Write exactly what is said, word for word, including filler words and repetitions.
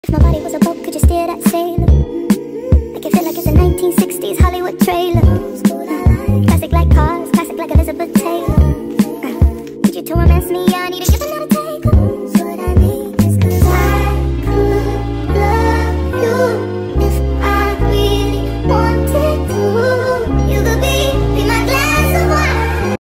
If my body was a boat, could you steer that sailor? Make it feel like it's a nineteen sixties Hollywood trailer.